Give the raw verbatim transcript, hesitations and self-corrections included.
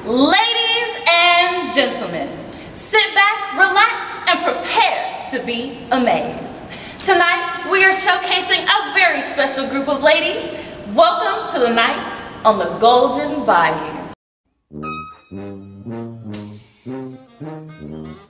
Ladies and gentlemen, sit back, relax, and prepare to be amazed. Tonight, we are showcasing a very special group of ladies. Welcome to the night on the Golden Bayou.